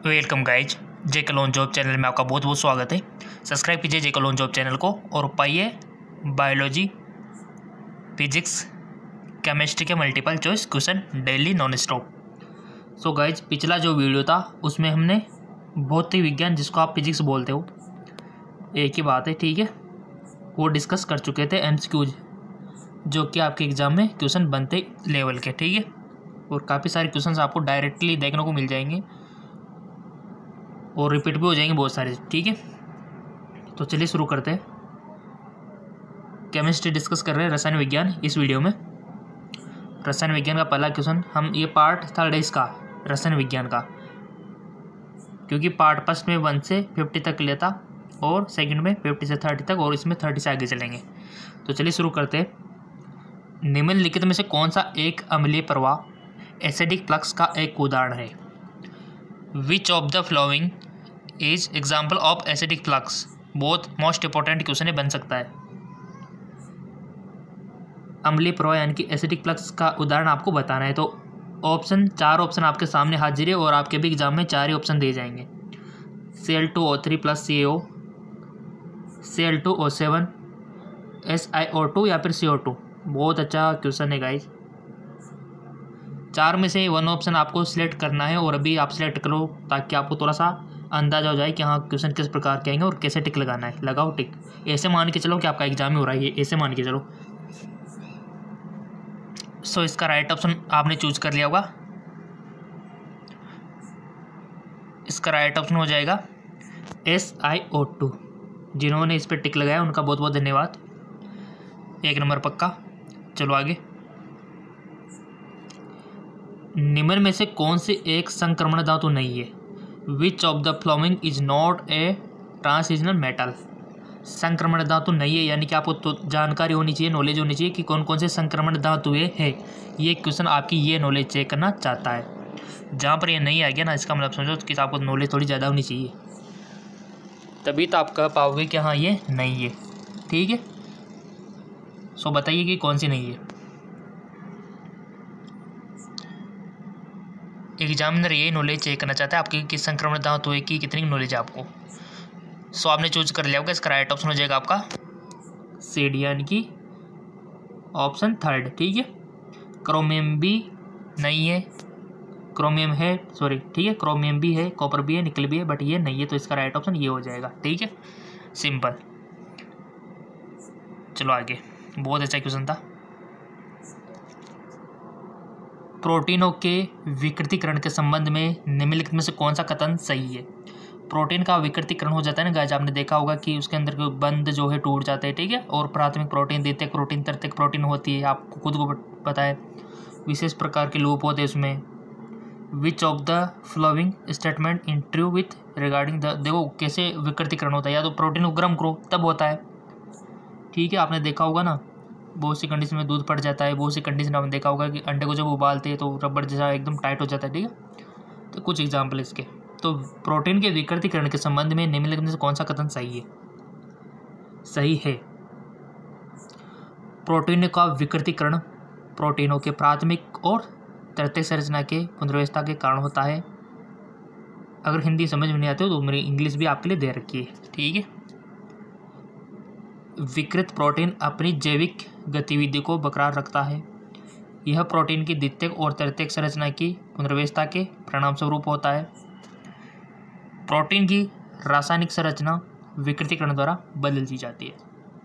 Welcome guys, जे कलोन job channel में आपका बहुत बहुत स्वागत है। सब्सक्राइब कीजिए जे कलोन जॉब चैनल को और पाइए बायोलॉजी, फिजिक्स, केमिस्ट्री के multiple choice question daily non stop. So guys, पिछला जो वीडियो था उसमें हमने भौतिक विज्ञान, जिसको आप फिजिक्स बोलते हो, एक ही बात है, ठीक है, वो डिस्कस कर चुके थे। एमसीक्यूज जो कि आपके एग्ज़ाम में क्वेश्चन बनते लेवल के, ठीक है, और काफ़ी सारे क्वेश्चन आपको डायरेक्टली देखने को मिल जाएंगे और रिपीट भी हो जाएंगे बहुत सारे, ठीक है। तो चलिए शुरू करते हैं। केमिस्ट्री डिस्कस कर रहे हैं, रसायन विज्ञान। इस वीडियो में रसायन विज्ञान का पहला क्वेश्चन, हम ये पार्ट थर्ड है इसका, रसायन विज्ञान का, क्योंकि पार्ट फर्स्ट में 1 से 50 तक लेता और सेकंड में 50 से 30 तक, और इसमें 30 से आगे चलेंगे। तो चलिए शुरू करते हैं। निम्नलिखित में से कौन सा एक अम्लीय प्रवाह एसिडिक फ्लक्स का एक उदाहरण है? Which of the following is example of acidic flux? बहुत मोस्ट इंपॉर्टेंट क्वेश्चन बन सकता है। अम्लीय प्रवाह यानी कि एसिडिक फ्लक्स का उदाहरण आपको बताना है। तो ऑप्शन, 4 ऑप्शन आपके सामने हाजिर है और आपके भी एग्जाम में 4 ही ऑप्शन दिए जाएंगे। Cl2O3 + CaO, Cl2O7, SiO2 या फिर CO2। बहुत अच्छा क्वेश्चन है गाइज। 4 में से 1 ऑप्शन आपको सिलेक्ट करना है और अभी आप सिलेक्ट करो ताकि आपको थोड़ा सा अंदाजा हो जाए कि हाँ क्वेश्चन किस प्रकार के आएंगे और कैसे टिक लगाना है। लगाओ टिक, ऐसे मान के चलो कि आपका एग्जाम ही हो रहा है, ये ऐसे मान के चलो। सो इसका राइट ऑप्शन आपने चूज कर लिया होगा। इसका राइट ऑप्शन हो जाएगा SiO2। जिन्होंने इस पर टिक लगाया उनका बहुत बहुत धन्यवाद, 1 नंबर पक्का। चलो आगे। निम्न में से कौन से एक संक्रमण धातु नहीं है? Which of the following is not a transitional metal? संक्रमण धातु नहीं है यानी कि आपको तो जानकारी होनी चाहिए, नॉलेज होनी चाहिए कि कौन कौन से संक्रमण धातुएं है। ये क्वेश्चन आपकी ये नॉलेज चेक करना चाहता है। जहाँ पर ये नहीं आ गया ना, इसका मतलब समझो कि आपको नॉलेज थोड़ी ज़्यादा होनी चाहिए, तभी तो आप कह पाओगे कि हाँ ये नहीं है, ठीक है। सो बताइए कि कौन सी नहीं है। एग्जामिनर ये नॉलेज चेक करना चाहता है आपकी किस संक्रमण धातु है की कितनी नॉलेज है आपको। सो आपने चूज कर लिया होगा। इसका राइट ऑप्शन हो जाएगा आपका सी डी यानी कि ऑप्शन 3, ठीक है। क्रोमियम भी नहीं है, क्रोमियम है, सॉरी, ठीक है, क्रोमियम भी है, कॉपर भी है, निकल भी है, बट ये नहीं है। तो इसका राइट ऑप्शन ये हो जाएगा, ठीक है, सिंपल। चलो आगे। बहुत अच्छा क्वेश्चन था। प्रोटीनों के विकृतीकरण के संबंध में निम्नलिखित में से कौन सा कथन सही है? प्रोटीन का विकृतीकरण हो जाता है ना गाइस, आपने देखा होगा कि उसके अंदर के बंध जो है टूट जाते हैं, ठीक है, और प्राथमिक प्रोटीन, द्वितीयक प्रोटीन, तृतीयक प्रोटीन होती है, आपको खुद को पता है। विशेष प्रकार के लूप होते हैं उसमें। Which of the following statement is true with regarding the, देखो कैसे विकृतीकरण होता है, या तो प्रोटीन को गर्म करो तब होता है, ठीक है, आपने देखा होगा ना, बहुत सी कंडीशन में दूध पड़ जाता है, बहुत सी कंडीशन आपने देखा होगा कि अंडे को जब उबालते हैं तो रबड़ जैसा एकदम टाइट हो जाता है, ठीक है। तो कुछ एग्जाम्पल इसके। तो प्रोटीन के विकृतीकरण के संबंध में निम्नलिखित में से कौन सा कथन सही है? सही है, प्रोटीन का विकृतीकरण प्रोटीनों के प्राथमिक और तृतीयक संरचना के पुनर्व्यवस्था के कारण होता है। अगर हिंदी समझ में नहीं आती हो तो मेरी इंग्लिश भी आपके लिए दे रखी है, ठीक है। विकृत प्रोटीन अपनी जैविक गतिविधि को बरकरार रखता है। यह प्रोटीन की द्वितीयक और तृतीयक संरचना की पुनर्व्यवस्था के परिणाम स्वरूप होता है। प्रोटीन की रासायनिक संरचना विकृतीकरण द्वारा बदल दी जाती है।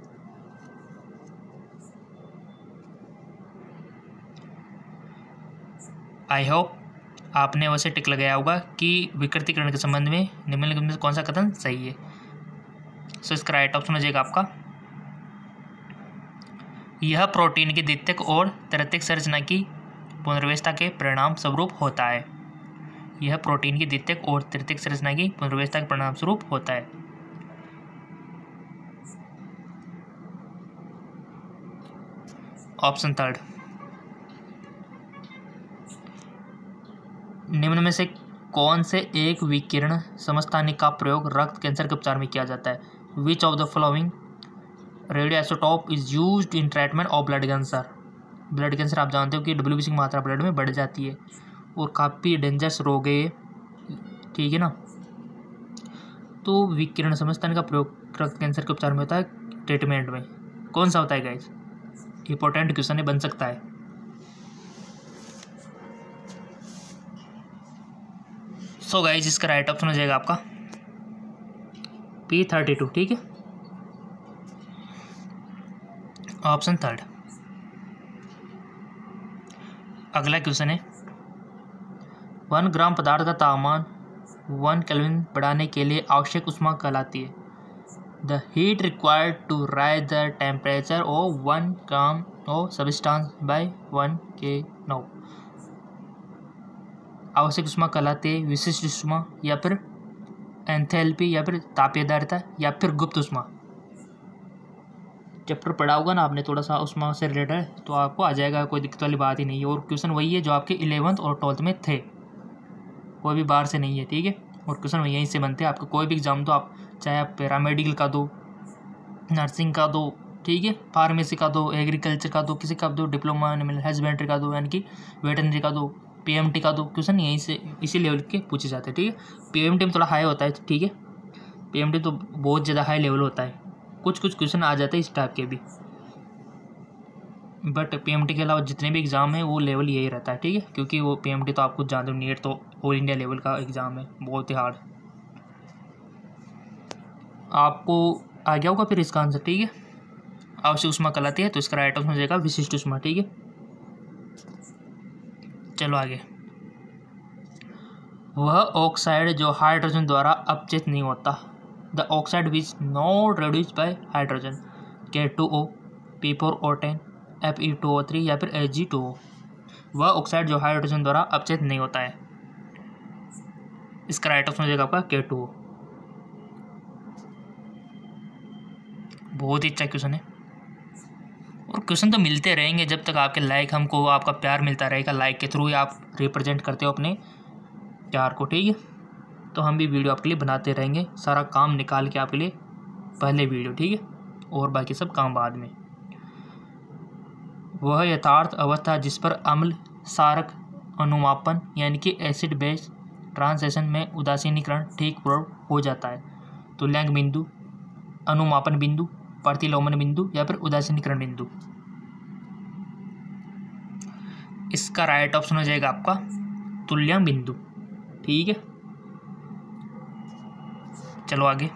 आई होप आपने वैसे टिक लगाया होगा कि विकृतीकरण के संबंध में निम्नलिखित में कौन सा कथन सही है। सो इसका राइट ऑप्शन हो जाएगा आपका, यह प्रोटीन की द्वितीयक और तृतीयक संरचना की पुनर्व्यवस्था के परिणाम स्वरूप होता है। यह प्रोटीन की द्वितीयक और तृतीयक संरचना की पुनर्व्यवस्था के परिणाम स्वरूप होता है। ऑप्शन 3। निम्न में से कौन से एक विकिरण समस्थानिक का प्रयोग रक्त कैंसर के उपचार में किया जाता है? Which of the following radioisotope is used in treatment of blood cancer? Blood cancer आप जानते हो कि WBC की मात्रा ब्लड में बढ़ जाती है और काफ़ी डेंजरस रोग है। ठीक है ना। तो विकिरण समस्थानिक का प्रयोग रक्त कैंसर के उपचार में होता है, ट्रीटमेंट में कौन सा होता है गाइस? इंपॉर्टेंट क्वेश्चन है, बन सकता है। सो गाइस इसका राइट ऑप्शन हो जाएगा आपका P32, ठीक है, ऑप्शन थर्ड। अगला क्वेश्चन है 1 ग्राम पदार्थ का तापमान 1 केल्विन बढ़ाने के लिए आवश्यक ऊष्मा कहलाती है। The heat required to raise the temperature of 1 gram of substance by 1 K। आवश्यक ऊष्मा कहलाती है विशिष्ट ऊष्मा, या फिर एंथैल्पी, या फिर तापीय धारिता, या फिर गुप्त ऊष्मा। चैप्टर पढ़ा होगा ना आपने थोड़ा सा ऊष्मा से रिलेटेड, तो आपको आ जाएगा, कोई दिक्कत वाली बात ही नहीं है। और क्वेश्चन वही है जो आपके 11th और 12th में थे, कोई भी बाहर से नहीं है, ठीक है। और क्वेश्चन यहीं से बनते हैं। आपका कोई भी एग्जाम दो आप, चाहे आप पैरामेडिकल का दो, नर्सिंग का दो, ठीक है, फार्मेसी का दो, एग्रीकल्चर का दो, किसी का दो, डिप्लोमा एनिमल हस्बेंड्री का दो, यानी कि वेटनरी का दो, PMT का दो, क्वेश्चन यहीं से इसी लेवल के पूछे जाते हैं, ठीक है। PMT में थोड़ा हाई होता है, ठीक है, PMT तो बहुत ज़्यादा हाई लेवल होता है। कुछ क्वेश्चन आ जाते हैं इस टाइप के भी, बट PMT के अलावा जितने भी एग्ज़ाम है वो लेवल यही रहता है, ठीक है, क्योंकि वो PMT तो आपको जानते हो, नीट तो ऑल इंडिया लेवल का एग्ज़ाम है, बहुत ही हार्ड। आपको आ गया होगा फिर इसका आंसर, ठीक है। आवश्यक ऊष्मा कहलाती है, तो इसका राइट ऑप्शन हो जाएगा विशिष्ट ऊष्मा, ठीक है। चलो आगे। वह ऑक्साइड जो हाइड्रोजन द्वारा अपचयित नहीं होता। The oxide which not reduced by hydrogen, K2O, P4O10, Fe2O3, या फिर Ag2O। वह ऑक्साइड जो हाइड्रोजन द्वारा अपचयित नहीं होता है। इसका राइट ऑप्शन हो जाएगा आपका K2O। बहुत ही अच्छा क्वेश्चन है, और क्वेश्चन तो मिलते रहेंगे जब तक आपके लाइक, हमको आपका प्यार मिलता रहेगा। लाइक के थ्रू ही आप रिप्रेजेंट करते हो अपने प्यार को, ठीक है। तो हम भी वीडियो आपके लिए बनाते रहेंगे, सारा काम निकाल के आपके लिए पहले वीडियो, ठीक है, और बाकी सब काम बाद में। वह यथार्थ अवस्था जिस पर अम्ल सारक अनुमापन, यानी कि एसिड बेस ट्रांसलेशन में उदासीनीकरण ठीक पूर्व हो जाता है। तुल्यांक बिंदु, अनुमापन बिंदु, प्रतिलोमन बिंदु, या फिर उदासीनीकरण बिंदु। इसका राइट ऑप्शन हो जाएगा आपका तुल्यांक बिंदु, ठीक है। चलो आगे।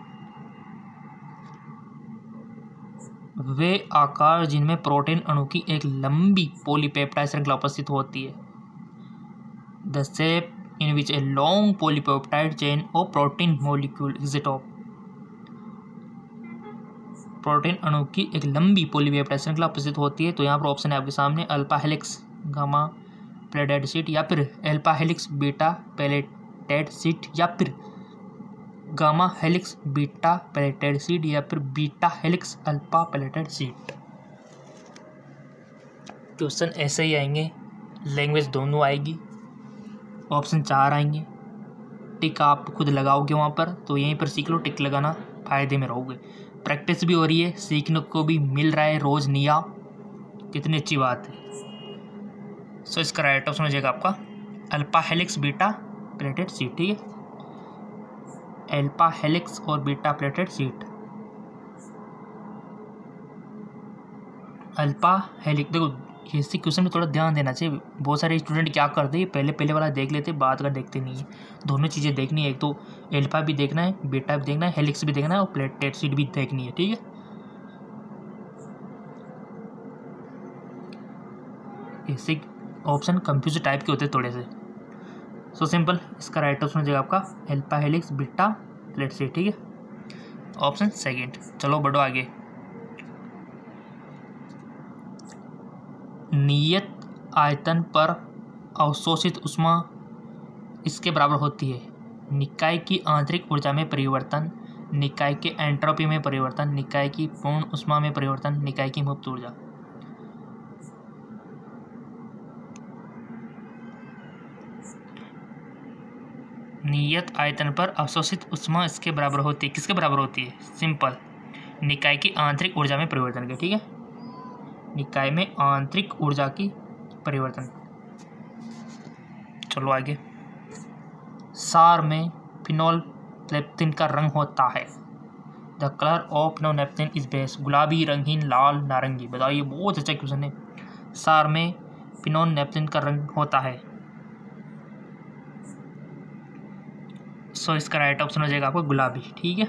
वे आकार जिनमें प्रोटीन अणु की एक लंबी पॉलीपेप्टाइड श्रृंखला उपस्थित होती है। The shape in which a long polypeptide chain of protein molecule exist of. Protein अणु की एक लंबी पॉलीपेप्टाइड श्रृंखला उपस्थित होती है, तो यहाँ पर ऑप्शन है आपके सामने alpha helix gamma pleated sheet, या फिर alpha helix beta pleated sheet, या फिर gamma helix beta pleated sheet, या फिर beta helix alpha pleated sheet. Question ऐसे ही आएंगे, लैंग्वेज दोनों आएगी, ऑप्शन 4 आएंगे। टिक आप खुद लगाओगे वहाँ पर, तो यहीं पर सीख लो, टिक लगाना फायदे में रहोगे। प्रैक्टिस भी हो रही है, सीखने को भी मिल रहा है रोज निया, कितनी अच्छी बात है। सो इसका राइट ऑप्शन हो जाएगा आपका alpha helix beta pleated sheet, ठीक है, अल्फा हेलिक्स और beta pleated sheet. Alpha helix, देखो इसी क्वेश्चन में थोड़ा ध्यान देना चाहिए। बहुत सारे स्टूडेंट क्या करते हैं, पहले वाला देख लेते, बाद का देखते नहीं है। दोनों चीज़ें देखनी है, एक तो अल्फा भी देखना है, बीटा भी देखना है, हेलिक्स भी देखना है, और पैलेटेड शीट भी देखनी है, ठीक है। ऐसे ऑप्शन कंफ्यूज टाइप के होते हैं थोड़े से। सो सिंपल, इसका राइट ऑप्शन हो जाएगा आपका alpha helix beta pleated sheet, ठीक है, ऑप्शन सेकंड। चलो बढ़ो आगे। नियत आयतन पर अवशोषित ऊष्मा इसके बराबर होती है। निकाय की आंतरिक ऊर्जा में परिवर्तन, निकाय के एंट्रोपी में परिवर्तन, निकाय की पूर्ण ऊष्मा में परिवर्तन, निकाय की मुक्त ऊर्जा। नियत आयतन पर अवशोषित ऊष्मा इसके बराबर होती है, किसके बराबर होती है? सिंपल, निकाय की आंतरिक ऊर्जा में परिवर्तन के, ठीक है, निकाय में आंतरिक ऊर्जा की परिवर्तन। चलो आगे। सार में फिनोल्फथालीन का रंग होता है? The colour of phenolphthalein is base, गुलाबी, रंगीन, लाल, नारंगी। बताइए, बहुत अच्छा क्वेश्चन है। सार में फिनोल्फथालीन का रंग होता है, सो इसका राइट ऑप्शन हो जाएगा आपको गुलाबी। ठीक है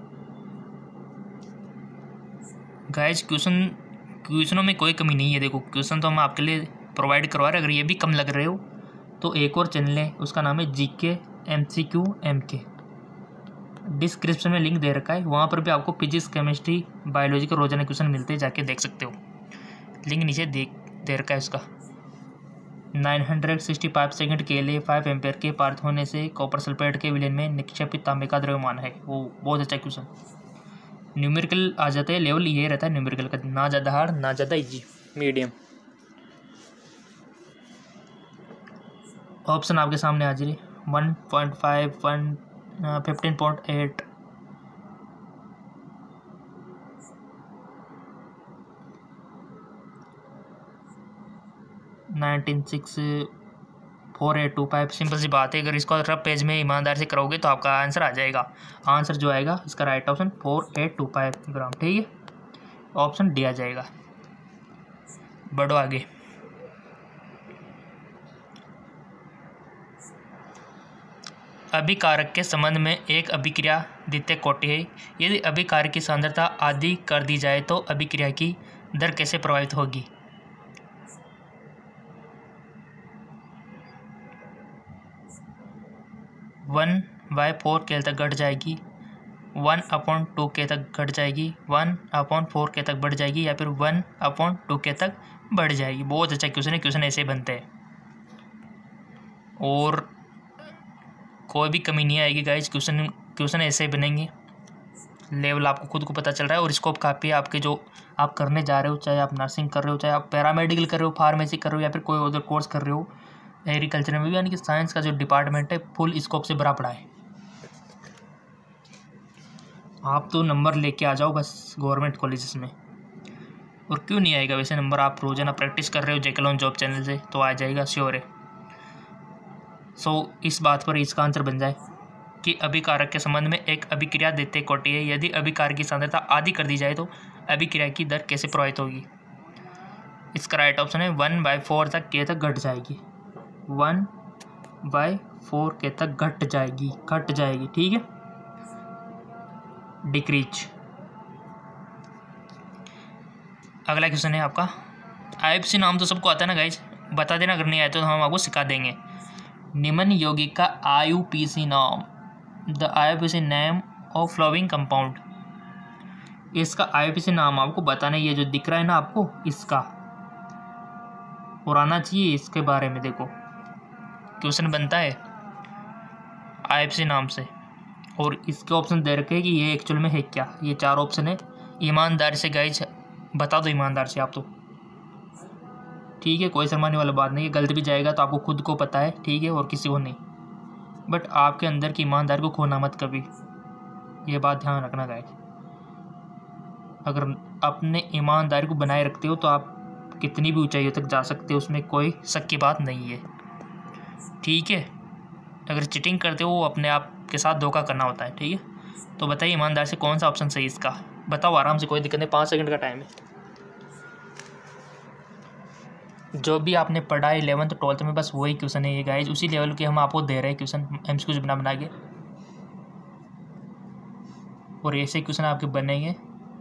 गाइज, क्वेश्चनों में कोई कमी नहीं है। देखो, क्वेश्चन तो हम आपके लिए प्रोवाइड करवा रहे हैं। अगर ये भी कम लग रहे हो तो एक और चैनल है, उसका नाम है GK MCQ MK। डिस्क्रिप्शन में लिंक दे रखा है, वहाँ पर भी आपको फिजिक्स, केमिस्ट्री, बायोलॉजी के रोजाना क्वेश्चन मिलते हैं, जाके देख सकते हो। लिंक नीचे दे रखा है उसका। 965 सेकंड के लिए 5 एम्पेयर के पारित होने से कॉपर सल्फेट के विलयन में निक्षेपित तांबे का द्रव्यमान है। वो बहुत अच्छा क्वेश्चन। न्यूमेरिकल आ जाता है, लेवल ये रहता है न्यूमेरिकल का, ना ज़्यादा हार्ड ना ज़्यादा इजी, मीडियम। ऑप्शन आपके सामने हाजिर है। 1.5, 15.8, 19.6, 4.825। सिंपल सी बात है, अगर इसको रफ पेज में ईमानदार से करोगे तो आपका आंसर आ जाएगा। आंसर जो आएगा इसका राइट ऑप्शन 4825 ग्राम। ठीक है, ऑप्शन डी आ जाएगा। बढ़ो आगे। अभिकारक के संबंध में एक अभिक्रिया द्वितीय कोटि है। यदि अभिकारक की सांद्रता आधी कर दी जाए तो अभिक्रिया की दर कैसे प्रभावित होगी? 1/4 के तक घट जाएगी, 1/2 के तक घट जाएगी, 1/4 के तक बढ़ जाएगी, या फिर 1/2 के तक बढ़ जाएगी। बहुत अच्छा क्वेश्चन है, क्वेश्चन ऐसे बनते हैं और कोई भी कमी नहीं आएगी गाइज। क्वेश्चन ऐसे ही बनेंगे। लेवल आपको खुद को पता चल रहा है और स्कोप काफ़ी है आपके, जो आप करने जा रहे हो, चाहे आप नर्सिंग कर रहे हो, चाहे आप पैरामेडिकल कर रहे हो, फार्मेसी कर रहे हो, या फिर कोई अदर कोर्स कर रहे हो, एग्रीकल्चर में भी, यानी कि साइंस का जो डिपार्टमेंट है फुल स्कोप से भरा पड़ा है। आप तो नंबर लेके आ जाओ बस गवर्नमेंट कॉलेजेस में। और क्यों नहीं आएगा वैसे नंबर, आप रोजाना प्रैक्टिस कर रहे हो जेकलॉन जॉब चैनल से, तो आ जाएगा, श्योर है। सो इस बात पर इसका आंसर बन जाए कि अभिकारक के संबंध में एक अभिक्रिया द्वितीय कोटि है। यदि अभिकारक की सांद्रता आधी कर दी जाए तो अभिक्रिया की दर कैसे प्रभावित होगी? इसका राइट ऑप्शन है 1/4 तक के तक घट जाएगी, 1/4 के तक घट जाएगी। ठीक है, डिक्रीज। अगला क्वेश्चन है आपका, IFC नाम तो सबको आता है ना गाइज, बता देना अगर नहीं आया तो हम आपको सिखा देंगे। निम्न यौगिक का IUPAC नाम, the IUPAC name of following compound. इसका IUPAC नाम आपको बताना, ये जो दिख रहा है ना आपको, इसका और आना चाहिए इसके बारे में। देखो क्वेश्चन बनता है IUPAC नाम से और इसके ऑप्शन दे रखे हैं कि ये एक्चुअल में है क्या। ये 4 ऑप्शन है। ईमानदारी से गाइज बता दो, ईमानदार से आप तो, ठीक है, कोई शर्माने वाला बात नहीं है। गलत भी जाएगा तो आपको खुद को पता है, ठीक है, और किसी को नहीं, बट आपके अंदर की ईमानदारी को खोना मत कभी, ये बात ध्यान रखना गाइस। अगर अपने ईमानदारी को बनाए रखते हो तो आप कितनी भी ऊंचाइयों तक जा सकते हो, उसमें कोई शक की बात नहीं है। ठीक है, अगर चीटिंग करते हो वो अपने आप के साथ धोखा करना होता है। ठीक है, तो बताइए ईमानदार से कौन सा ऑप्शन सही इसका, बताओ आराम से, कोई दिक्कत नहीं, 5 सेकंड का टाइम है। जो भी आपने पढ़ा 11th 12th में, बस वही क्वेश्चन है ये गाइज, उसी लेवल के हम आपको दे रहे हैं क्वेश्चन, MCQs बना के, और ऐसे क्वेश्चन आपके बनेंगे।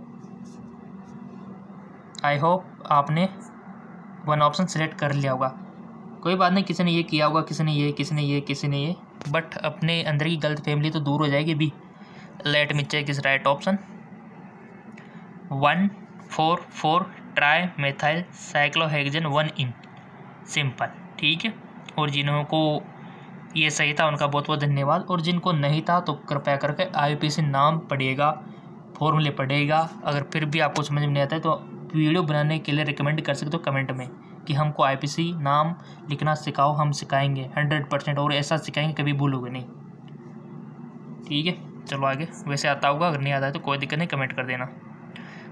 आई होप आपने 1 ऑप्शन सेलेक्ट कर लिया होगा। कोई बात नहीं, किसी ने ये किया होगा, किसी ने ये, बट अपने अंदर की गलत फैमिली तो दूर हो जाएगी भी। Let me check is right option 144 trimethyl cyclohexane 1 in simple. ठीक है, और जिनको ये सही था उनका बहुत बहुत धन्यवाद, और जिनको नहीं था तो कृपया करके IUPAC नाम पढ़िएगा, फॉर्मूले पढ़िएगा। अगर फिर भी आपको समझ में नहीं आता है तो वीडियो बनाने के लिए रिकमेंड कर सकते हो कमेंट में कि हमको IUPAC नाम लिखना सिखाओ, हम सिखाएंगे 100%, और ऐसा सिखाएंगे कभी भूलोगे नहीं। ठीक है, चलो आगे। वैसे आता होगा, अगर नहीं आता है तो कोई दिक्कत नहीं, कमेंट कर देना।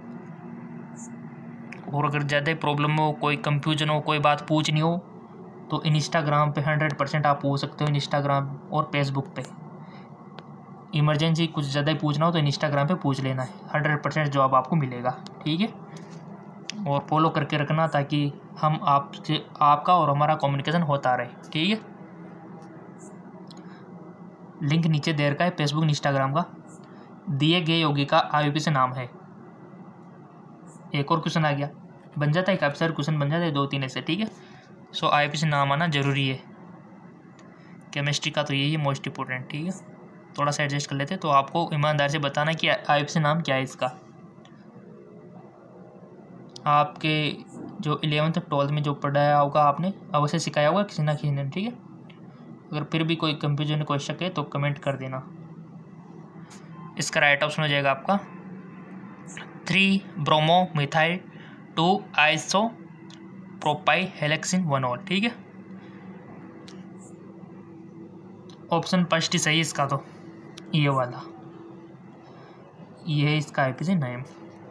और अगर ज़्यादा प्रॉब्लम हो, कोई कंफ्यूजन हो, कोई बात पूछनी हो तो इंस्टाग्राम पे 100% आप पूछ सकते हो, इंस्टाग्राम और फेसबुक पे। इमरजेंसी कुछ ज़्यादा ही पूछना हो तो इंस्टाग्राम पे पूछ लेना है, 100% जवाब आपको मिलेगा, ठीक है। और फॉलो करके रखना ताकि हम आपका और हमारा कम्युनिकेशन होता रहे, ठीक है। लिंक नीचे दे रखा है फेसबुक इंस्टाग्राम का। दिए गए योगी का आईयूपी से नाम है। एक और क्वेश्चन आ गया, बन जाता है काफ़ी सारे क्वेश्चन बन जाते हैं 2-3 ऐसे, ठीक है। सो आईयूपी से नाम आना जरूरी है। केमिस्ट्री का तो यही है मोस्ट इंपोर्टेंट, ठीक है। थोड़ा सा एडजस्ट कर लेते हैं। तो आपको ईमानदार से बताना कि आईयूपी से नाम क्या है इसका। आपके जो 11th 12th में जो पढ़ाया होगा आपने, अवश्य सिखाया होगा किसी ना किसी ने, ठीक है। अगर फिर भी कोई कंफ्यूजन कोई शक है तो कमेंट कर देना। इसका राइट ऑप्शन हो जाएगा आपका 3-ब्रोमोमिथाइल 2-आइसोप्रोपाइल हेलेक्सिन 1-ऑल, ठीक है। ऑप्शन फर्स्ट ही सही इसका, तो ये वाला, ये है इसका आईपीसी नेम।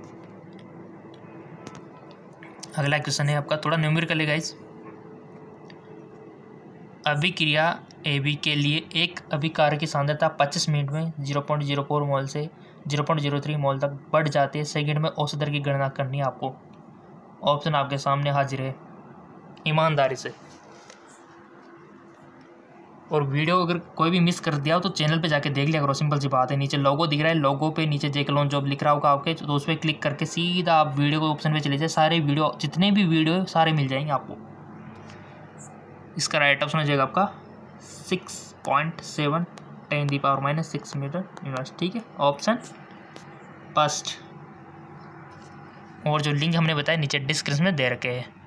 अगला क्वेश्चन है आपका, थोड़ा न्यूमेरिकल है गाइस। अभिक्रिया AB के लिए एक अभिकारक की सांद्रता 25 मिनट में 0.04 मोल से 0.03 मोल तक बढ़ जाती है। सेकंड में औसत दर की गणना करनी है आपको। ऑप्शन आपके सामने हाजिर है, ईमानदारी से। और वीडियो अगर कोई भी मिस कर दिया हो तो चैनल पे जाके देख लिया करो, सिंपल सी बात है। नीचे लोगो दिख रहा है, लोगो पे नीचे जेकलॉन जॉब लिख रहा होगा आपके, तो उस पर क्लिक करके सीधा आप वीडियो को ऑप्शन पे चले जाए। सारे वीडियो जितने भी वीडियो है सारे मिल जाएंगे आपको। इसका राइट ऑप्शन हो जाएगा आपका 6.7 10⁻⁻6 मीटर यूनिवर्स, ठीक है। Option first. और जो लिंक हमने बताया नीचे डिस्क्रिप्शन में दे रखे हैं।